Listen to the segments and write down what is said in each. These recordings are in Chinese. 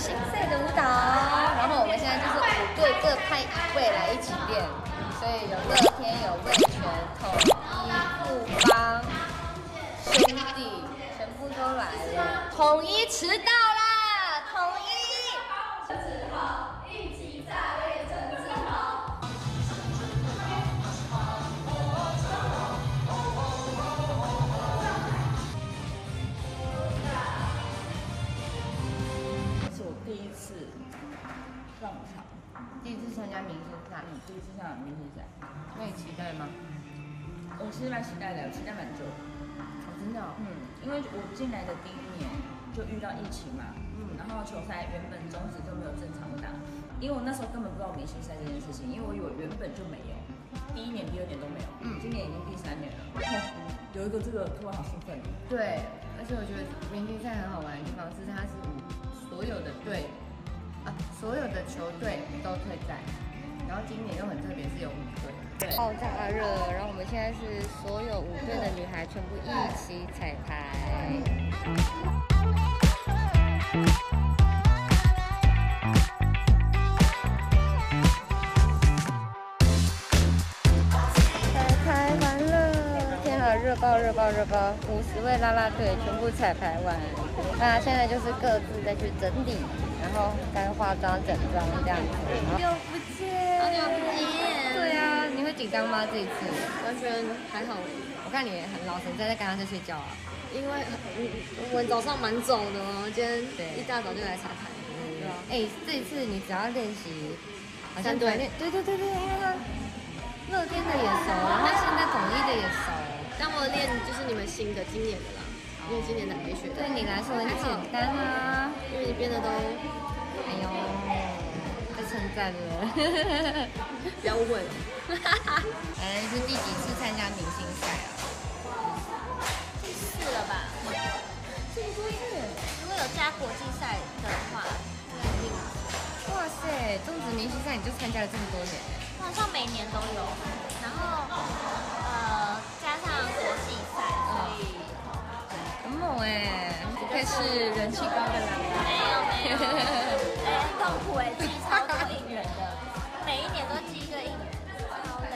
新赛的舞蹈。然后我们现在就是5队各派1位来一起练，所以有乐天、有味全、统一、富邦、兄弟，全部都来了。统一迟到啦！统一。郑志豪，一起炸裂郑志豪。 第一次上场， 第一次参加明星赛， 第一次上明星赛， 那你期待吗？ 我其实蛮期待的，我期待蛮久。 真的、哦？ 因为我进来的第1年就遇到疫情嘛，然后球赛原本中职就没有正常打，因为我那时候根本不知道明星赛这件事情，因为我以为原本就没有，第1年、第2年都没有，今年已经第3年了。有一个这个突然好兴奋。 对，而且我觉得明星赛很好玩的地方是它是所有的队所有的球队都退赛，然后今年又很特别，是有5队。对，爆炸热，然后我们现在是所有5队的女孩全部一起彩排。彩排完了，天啊，热爆！50位啦啦队全部彩排完，那现在就是各自再去整理，然后再化妆、整妆这样子。又不见，对啊，你会紧张吗？这一次完全还好。 我看你很老神在刚刚在睡觉啊。 因为我们早上蛮早的哦，今天一大早就来彩排。对啊。 这一次你只要练习，好像 3队。 对，因为他乐天的也熟，然后现在统一的也熟。 但我练就是你们新的今年的啦，因为今年的还没学。 对你来说很简单啊， 因为你编的都， 哎呦，被称赞了。 不要误会了。 你是第几次参加明星赛啊？ 第4了吧？ 这么多次？ 如果有加国际赛的话，应该是第5次。 哇塞，中职明星赛你就参加了这么多年？ 好像每年都有，然后加上国际赛，所以很猛不愧是人气高的啦。 没有，很痛苦记超多应援的，每一年都记一个应援，超累。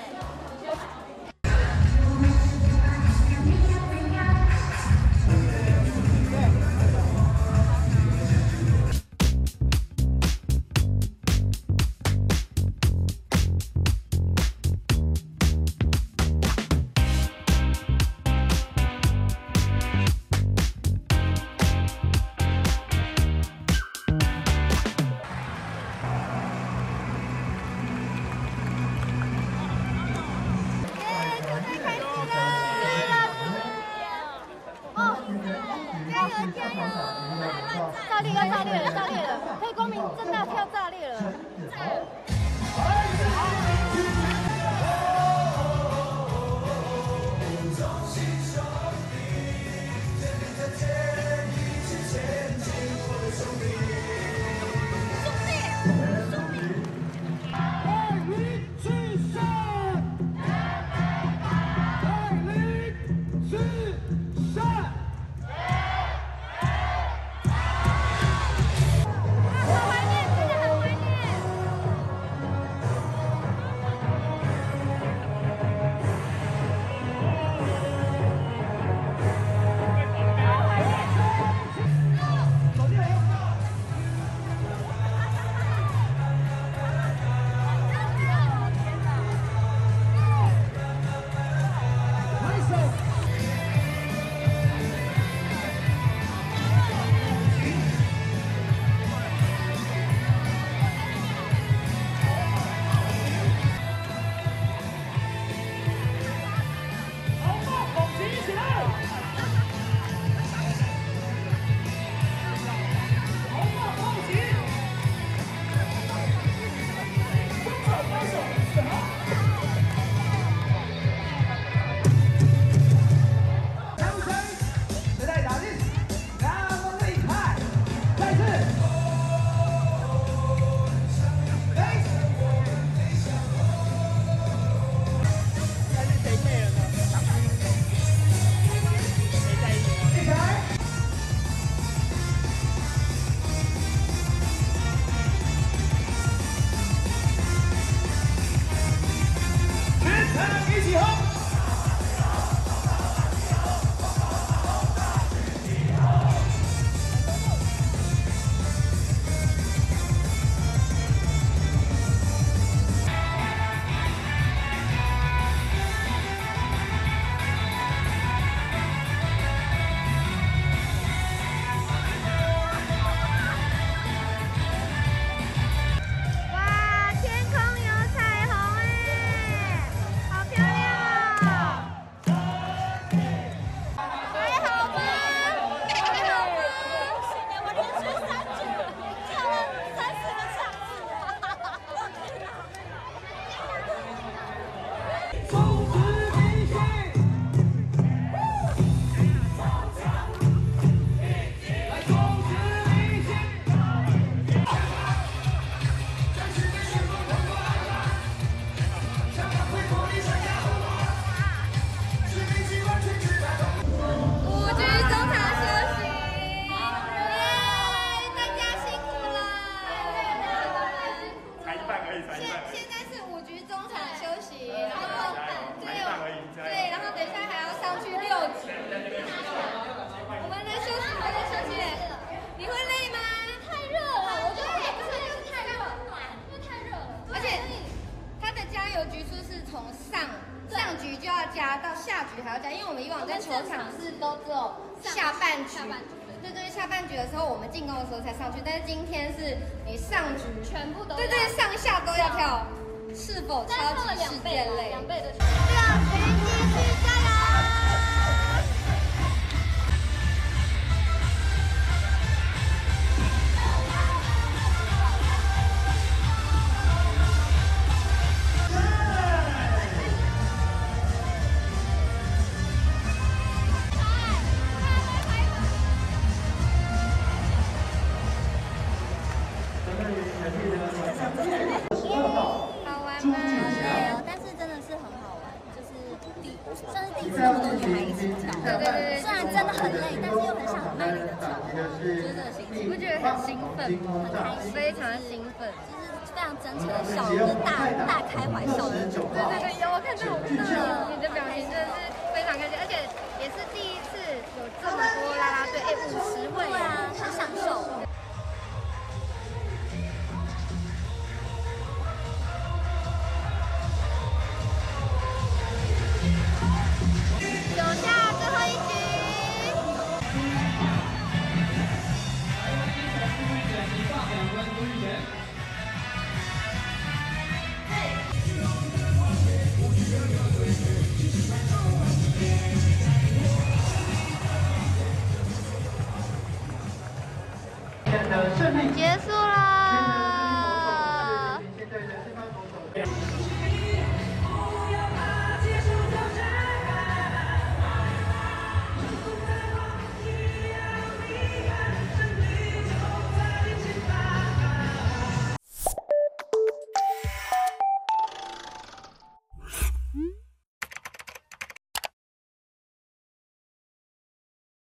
炸裂了！可以光明正大跳炸裂了！ 加，到下局还要加，因为我们以往在球场是都只有下半局。对，下半局的时候我们进攻的时候才上去，但是今天是你上局全部都对，上下都要跳，是否超级世界类 ？2倍的。 让群继续加油！ 好玩吗？ 但是真的是很好玩，就是算是第一次那么多女孩一起跳。 对， 虽然真的很累，但是又很想很卖力的跳，就是这个心情。 你不觉得很兴奋吗？ 很开心， 非常的兴奋。 就是非常真诚的笑，就是大开怀笑的那种。 对，有我看到你的表情真的是非常开心，而且也是第一次有这么多啦啦队，50位对啊，很享受。 走下最后一局。结束了。